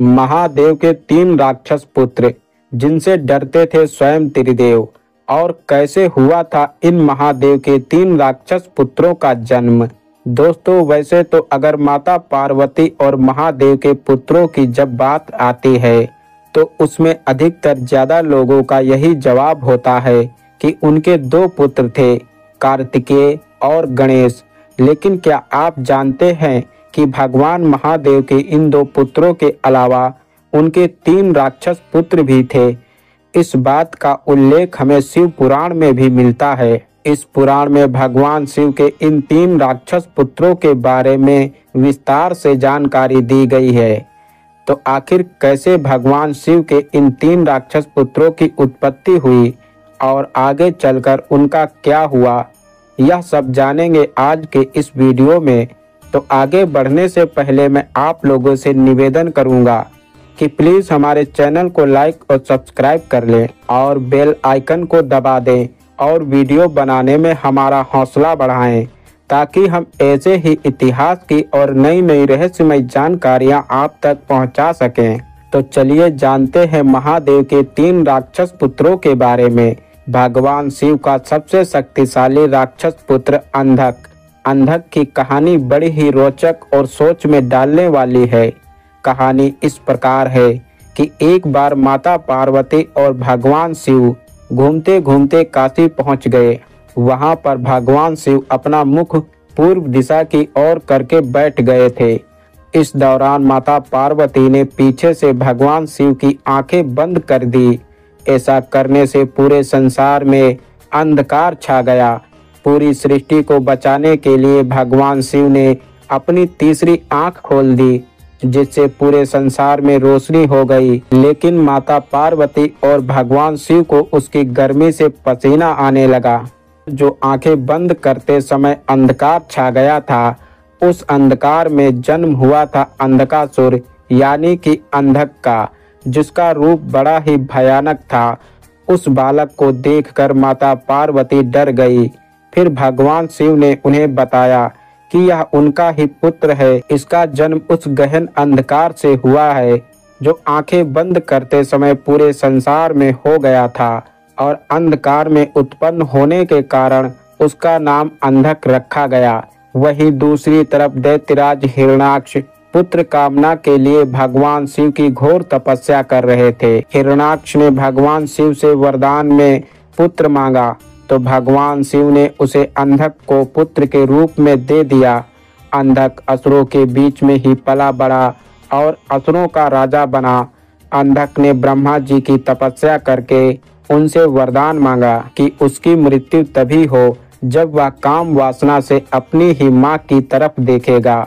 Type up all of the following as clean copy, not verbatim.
महादेव के 3 राक्षस पुत्र जिनसे डरते थे स्वयं त्रिदेव, और कैसे हुआ था इन महादेव के 3 राक्षस पुत्रों का जन्म। दोस्तों, वैसे तो अगर माता पार्वती और महादेव के पुत्रों की जब बात आती है तो उसमें अधिकतर ज्यादा लोगों का यही जवाब होता है कि उनके 2 पुत्र थे, कार्तिकेय और गणेश। लेकिन क्या आप जानते हैं कि भगवान महादेव के इन 2 पुत्रों के अलावा उनके 3 राक्षस पुत्र भी थे। इस बात का उल्लेख हमें शिव पुराण में भी मिलता है। इस पुराण में भगवान शिव के इन 3 राक्षस पुत्रों के बारे में विस्तार से जानकारी दी गई है। तो आखिर कैसे भगवान शिव के इन 3 राक्षस पुत्रों की उत्पत्ति हुई और आगे चलकर उनका क्या हुआ, यह सब जानेंगे आज के इस वीडियो में। तो आगे बढ़ने से पहले मैं आप लोगों से निवेदन करूंगा कि प्लीज हमारे चैनल को लाइक और सब्सक्राइब कर लें और बेल आइकन को दबा दें और वीडियो बनाने में हमारा हौसला बढ़ाएं, ताकि हम ऐसे ही इतिहास की और नई नई रहस्यमय जानकारियां आप तक पहुंचा सकें। तो चलिए जानते हैं महादेव के 3 राक्षस पुत्रों के बारे में। भगवान शिव का सबसे शक्तिशाली राक्षस पुत्र अंधक। अंधक की कहानी बड़ी ही रोचक और सोच में डालने वाली है। कहानी इस प्रकार है कि एक बार माता पार्वती और भगवान शिव घूमते घूमते काशी पहुंच गए। वहां पर भगवान शिव अपना मुख पूर्व दिशा की ओर करके बैठ गए थे। इस दौरान माता पार्वती ने पीछे से भगवान शिव की आंखें बंद कर दी। ऐसा करने से पूरे संसार में अंधकार छा गया। पूरी सृष्टि को बचाने के लिए भगवान शिव ने अपनी तीसरी आंख खोल दी, जिससे पूरे संसार में रोशनी हो गई। लेकिन माता पार्वती और भगवान शिव को उसकी गर्मी से पसीना आने लगा। जो आंखें बंद करते समय अंधकार छा गया था, उस अंधकार में जन्म हुआ था अंधकासुर यानी कि अंधक का, जिसका रूप बड़ा ही भयानक था। उस बालक को देखकर माता पार्वती डर गई। फिर भगवान शिव ने उन्हें बताया कि यह उनका ही पुत्र है। इसका जन्म उस गहन अंधकार से हुआ है जो आंखें बंद करते समय पूरे संसार में हो गया था, और अंधकार में उत्पन्न होने के कारण उसका नाम अंधक रखा गया। वहीं दूसरी तरफ दैत्यराज हिरण्याक्ष पुत्र कामना के लिए भगवान शिव की घोर तपस्या कर रहे थे। हिरण्याक्ष ने भगवान शिव से वरदान में पुत्र मांगा, तो भगवान शिव ने उसे अंधक को पुत्र के रूप में दे दिया। अंधक असुरों के बीच में ही पला बड़ा और असुरों का राजा बना। अंधक ने ब्रह्मा जी की तपस्या करके उनसे वरदान मांगा कि उसकी मृत्यु तभी हो जब वह काम वासना से अपनी ही माँ की तरफ देखेगा।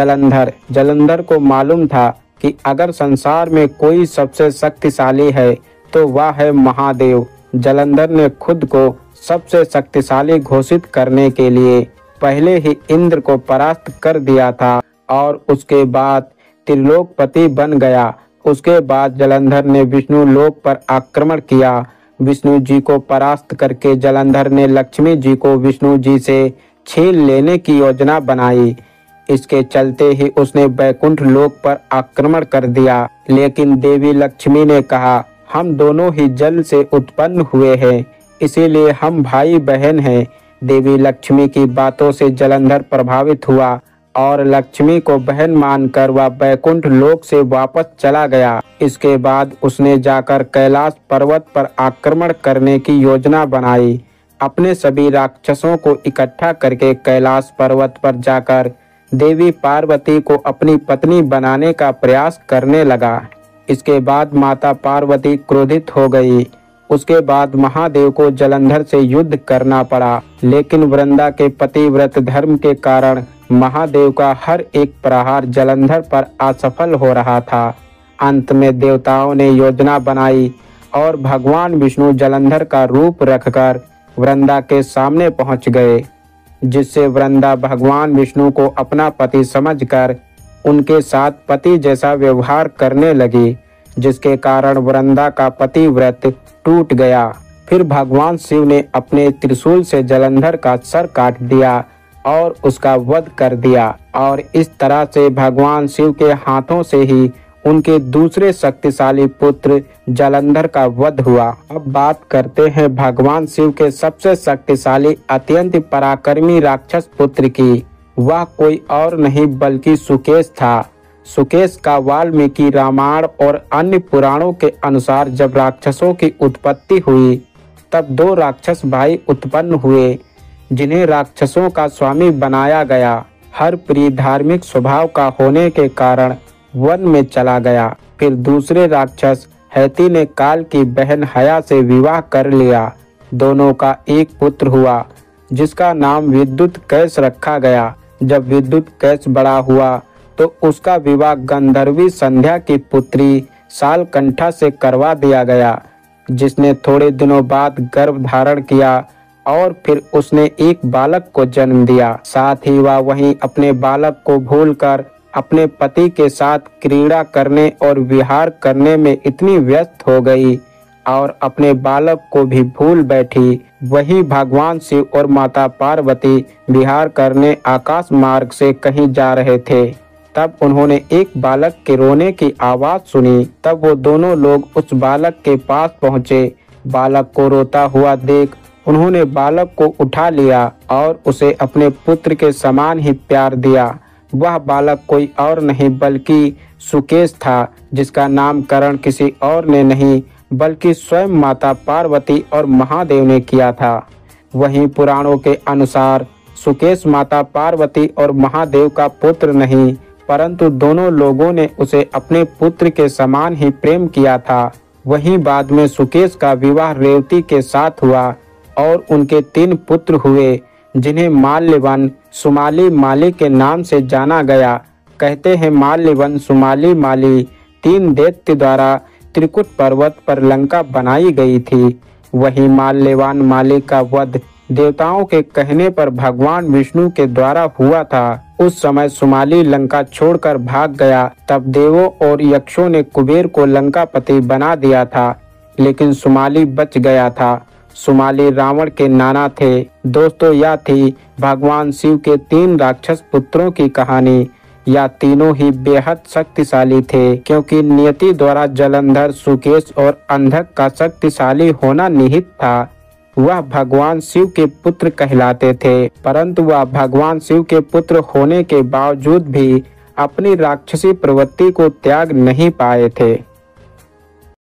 जलंधर को मालूम था कि अगर संसार में कोई सबसे शक्तिशाली है तो वह है महादेव। जलंधर ने खुद को सबसे शक्तिशाली घोषित करने के लिए पहले ही इंद्र को परास्त कर दिया था और उसके बाद त्रिलोकपति बन गया। उसके बाद जलंधर ने विष्णु लोक पर आक्रमण किया। विष्णु जी को परास्त करके जलंधर ने लक्ष्मी जी को विष्णु जी से छीन लेने की योजना बनाई। इसके चलते ही उसने बैकुंठ लोक पर आक्रमण कर दिया। लेकिन देवी लक्ष्मी ने कहा, हम दोनों ही जल से उत्पन्न हुए हैं, इसीलिए हम भाई बहन हैं। देवी लक्ष्मी की बातों से जलंधर प्रभावित हुआ और लक्ष्मी को बहन मानकर वह बैकुंठ लोक से वापस चला गया। इसके बाद उसने जाकर कैलाश पर्वत पर आक्रमण करने की योजना बनाई। अपने सभी राक्षसों को इकट्ठा करके कैलाश पर्वत पर जाकर देवी पार्वती को अपनी पत्नी बनाने का प्रयास करने लगा। इसके बाद माता पार्वती क्रोधित हो गई। उसके बाद महादेव को जलंधर से युद्ध करना पड़ा। लेकिन वृंदा के पतिव्रत धर्म के कारण महादेव का हर एक प्रहार जलंधर पर असफल हो रहा था। अंत में देवताओं ने योजना बनाई और भगवान विष्णु जलंधर का रूप रखकर वृंदा के सामने पहुंच गए, जिससे वृंदा भगवान विष्णु को अपना पति समझकर उनके साथ पति जैसा व्यवहार करने लगी, जिसके कारण वृंदा का पतिव्रत टूट गया। फिर भगवान शिव ने अपने त्रिशूल से जलंधर का सर काट दिया और उसका वध कर दिया, और इस तरह से भगवान शिव के हाथों से ही उनके दूसरे शक्तिशाली पुत्र जालंधर का वध हुआ। अब बात करते हैं भगवान शिव के सबसे शक्तिशाली अत्यंत पराक्रमी राक्षस पुत्र की। वह कोई और नहीं बल्कि सुकेश था। सुकेश का वाल्मीकि रामायण और अन्य पुराणों के अनुसार जब राक्षसों की उत्पत्ति हुई तब दो राक्षस भाई उत्पन्न हुए जिन्हें राक्षसों का स्वामी बनाया गया। हर प्रिय धार्मिक स्वभाव का होने के कारण वन में चला गया। फिर दूसरे राक्षस हैती ने काल की बहन हया से विवाह कर लिया। दोनों का एक पुत्र हुआ जिसका नाम विद्युत कैश रखा गया। जब विद्युत कैश बड़ा हुआ तो उसका विवाह गंधर्वी संध्या की पुत्री सालकंठा से करवा दिया गया, जिसने थोड़े दिनों बाद गर्भ धारण किया और फिर उसने एक बालक को जन्म दिया। साथ ही वह वहीं अपने बालक को भूलकर अपने पति के साथ क्रीड़ा करने और विहार करने में इतनी व्यस्त हो गई और अपने बालक को भी भूल बैठी। वही भगवान शिव और माता पार्वती विहार करने आकाश मार्ग से कहीं जा रहे थे। तब उन्होंने एक बालक के रोने की आवाज सुनी। तब वो दोनों लोग उस बालक के पास पहुंचे। बालक को रोता हुआ देख उन्होंने बालक को उठा लिया और उसे अपने पुत्र के समान ही प्यार दिया। वह बालक कोई और नहीं बल्कि सुकेश था, जिसका नामकरण किसी और ने नहीं बल्कि स्वयं माता पार्वती और महादेव ने किया था। वहीं पुराणों के अनुसार सुकेश माता पार्वती और महादेव का पुत्र नहीं, परंतु दोनों लोगों ने उसे अपने पुत्र के समान ही प्रेम किया था। वहीं बाद में सुकेश का विवाह रेवती के साथ हुआ और उनके 3 पुत्र हुए जिन्हें माल्यवन, सुमाली, माली के नाम से जाना गया। कहते हैं माल्यवन, सुमाली, माली 3 दैत्य द्वारा त्रिकुट पर्वत पर लंका बनाई गई थी। वही माल्यवान माली का वध देवताओं के कहने पर भगवान विष्णु के द्वारा हुआ था। उस समय सुमाली लंका छोड़कर भाग गया। तब देवों और यक्षों ने कुबेर को लंकापति बना दिया था, लेकिन सुमाली बच गया था। सुमाली रावण के नाना थे। दोस्तों, यह थी भगवान शिव के 3 राक्षस पुत्रों की कहानी। या तीनों ही बेहद शक्तिशाली थे, क्योंकि नियति द्वारा जालंधर, सुकेश और अंधक का शक्तिशाली होना निहित था। वह भगवान शिव के पुत्र कहलाते थे, परंतु वह भगवान शिव के पुत्र होने के बावजूद भी अपनी राक्षसी प्रवृत्ति को त्याग नहीं पाए थे।